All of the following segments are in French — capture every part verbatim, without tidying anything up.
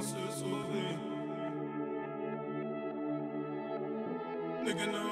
se sauver. Nigga, no.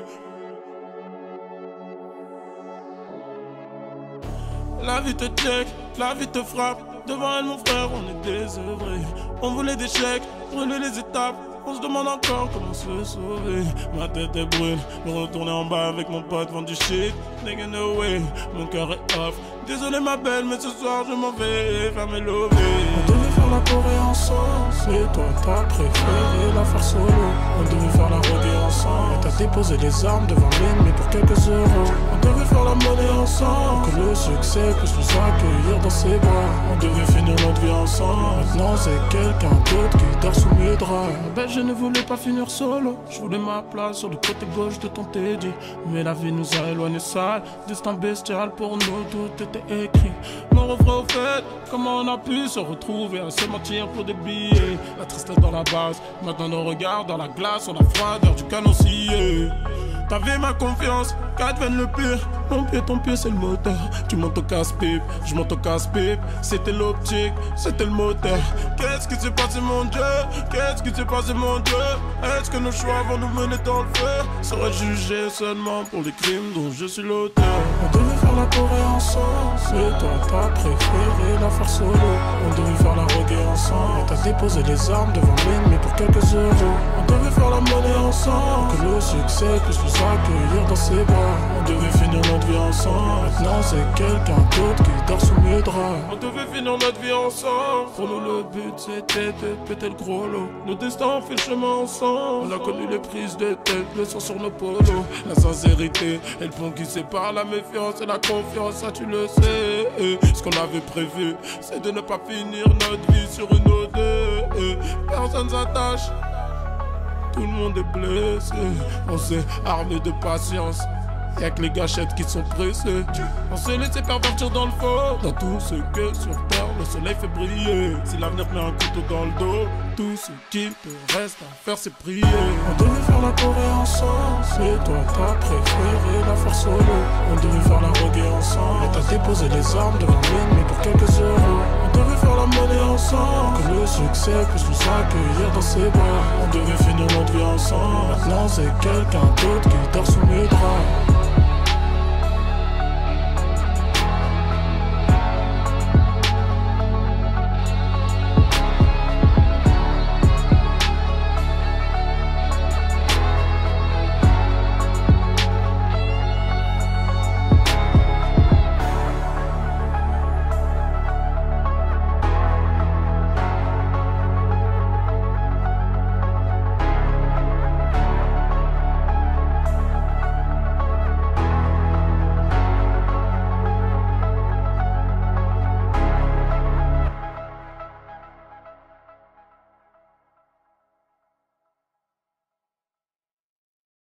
La vie te check, la vie te frappe. Devant elle, mon frère, on est désœuvré. On voulait des chèques, brûler les étapes. On se demande encore comment se sauver. Ma tête est brûle, me retourner en bas avec mon pote, vendre du shit. Nigga, no way, mon cœur est off. Désolé ma belle, mais ce soir je m'en vais faire mes lovés. On devait faire la Corée ensemble, mais toi t'as préféré la faire solo. On devait faire la reggae ensemble, mais t'as déposé les armes devant l'ennemi pour quelques euros. On devait faire la monnaie ensemble, que le succès puisse nous accueillir dans ses bras. On devait finir notre vie ensemble, maintenant c'est quelqu'un d'autre qui dort sous mes draps. Ben je ne voulais pas finir solo, je voulais ma place sur le côté gauche de ton Teddy. Mais la vie nous a éloignés sales, destin bestial pour nous, tout était écrit. Mon refrain au fait, comment on a pu se retrouver à se mentir pour des billets. La tristesse dans la base, maintenant nos regards dans la glace, on a froideur du canon scié. T'avais ma confiance, qu'advienne le pire. Mon pied, ton pied, c'est le moteur. Tu montes au casse-pipe, je monte au casse-pipe. C'était l'optique, c'était le moteur. Qu'est-ce qui s'est passé, mon Dieu? Qu'est-ce qui s'est passé, mon Dieu? Est-ce que nos choix vont nous mener dans le feu? Serais jugé seulement pour les crimes dont je suis l'auteur. On devait faire la Corée ensemble, mais toi t'as préféré la faire solo. On devait faire la reggae ensemble, mais t'as déposé les armes devant l'ennemi pour quelques euros. On devait faire la monnaie ensemble, que le succès puisse nous accueillir dans ses bras. On devait finir notre vie ensemble, maintenant c'est quelqu'un d'autre qui dort sous mes draps. On devait finir notre vie ensemble. Pour nous le but c'était de péter le gros lot. Nos destins ont fait le chemin ensemble. On a connu les prises de tête, le sang sur nos polos. La sincérité et le pont qui sépare la méfiance et la confiance, ça tu le sais. Ce qu'on avait prévu, c'est de ne pas finir notre vie sur une O deux. Personne s'attache, tout le monde est blessé. On s'est armé de patience, y'a que les gâchettes qui sont pressées. On s'est laissé pervertir dans le faux, dans tout ce que sur terre le soleil fait briller. Si l'avenir met un couteau dans le dos, tout ce qu'il te reste à faire c'est prier. On devait faire la Corée ensemble, mais toi t'as préféré la faire solo. On devait faire la reggae ensemble, mais t'as déposé les armes devant l'ennemi pour quelques euros. On devait faire la monnaie ensemble, que le succès puisse nous accueillir dans ses bras. On devait finir notre vie ensemble, maintenant c'est quelqu'un d'autre qui dort sous mes draps.